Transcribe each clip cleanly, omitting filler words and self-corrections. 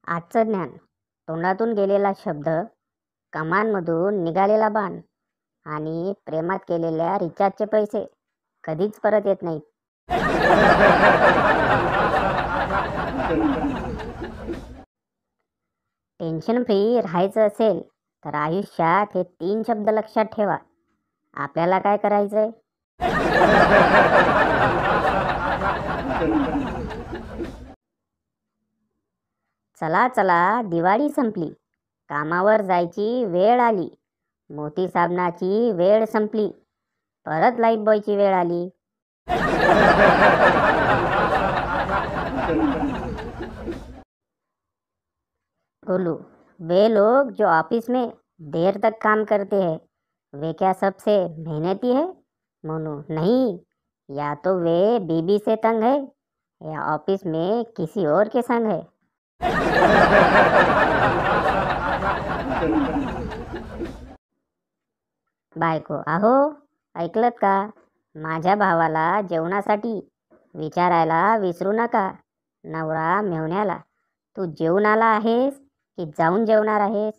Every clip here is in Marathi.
आजचं ज्ञान, तोंडातून गेलेला शब्द, कामांमधून निघालेला बाण आणि प्रेमात केलेल्या रिचार्जचे पैसे कधीच परत येत नाहीत. टेन्शन फ्री राहायचं असेल तर आयुष्यात हे 3 शब्द लक्षात ठेवा. आपल्याला काय करायचंय? चला चला, दिवाळी संपली, कामावर जायची वेळ आली, मोती साबणाची वेळ संपली, परत लाईफ बॉयची वेळ आली. गोलू, वे लोग जो ऑफिस में देर तक काम करते हैं वे क्या सबसे मेहनती है? मोनू, नहीं, या तो वे बीबी से तंग है या ऑफिस में किसी और के संग है. बायको, अहो, ऐकलत का? माझ्या भावाला जेवणासाठी विचारायला विसरू नका. नवरा मेवण्याला, तू जेवून आला आहेस की जाऊन जेवणार आहेस?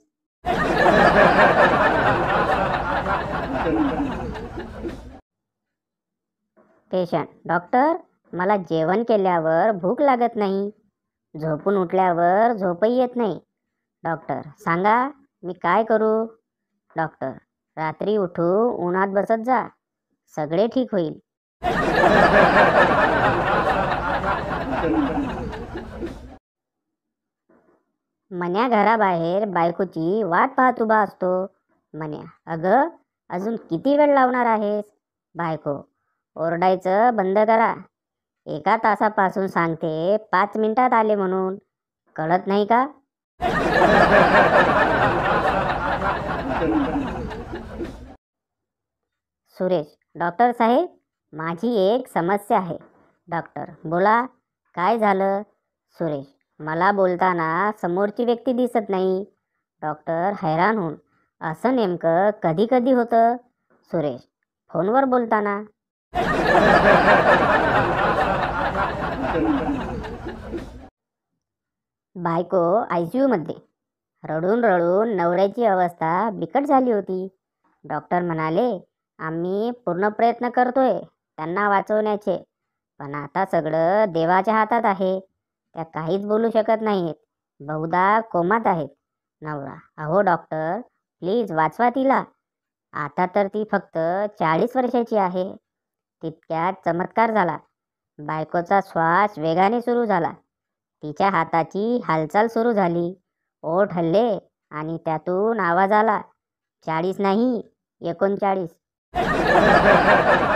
पेशंट, डॉक्टर, मला जेवण केल्यावर भूक लागत नाही, झोपून उठल्यावर झोपही येत नाही. डॉक्टर, सांगा मी काय करू? डॉक्टर, रात्री उठू उन्हात बसत जा, सगळे ठीक होईल. मन्या घराबाहेर बायकोची वाट पाहत उभा असतो. मन्या, अगं, अजून किती वेळ लावणार आहेस? बायको, ओरडायचं बंद करा. 1 तासापासून सांगते 5 मिनिटात आले म्हणून, कळत नाही का? सुरेश, डॉक्टर साहेब, माझी एक समस्या आहे. डॉक्टर, बोला, काय झालं? सुरेश, मला बोलताना समोरची व्यक्ती दिसत नाही. डॉक्टर हैराण होऊन, असं नेमकं कधी कधी होतं? सुरेश, फोनवर बोलताना. बायको ICU मध्ये, रडून रडून नवऱ्याची अवस्था बिकट झाली होती. डॉक्टर म्हणाले, आम्ही पूर्ण प्रयत्न करतोय त्यांना वाचवण्याचे, पण आता सगळं देवाच्या हातात आहे. त्या काहीच बोलू शकत नाहीत, बहुधा कोमात आहेत. नवरा, अहो डॉक्टर, प्लीज वाचवा तिला. आता तर ती फक्त 40 वर्षाची आहे. तितक्यात चमत्कार झाला. बायकोचा श्वास वेगाने सुरू झाला. तिच्या हाताची हालचाल सुरू झाली. ओठ हल्ले आणि त्यातून आवाज आला, 40 नाही, 39.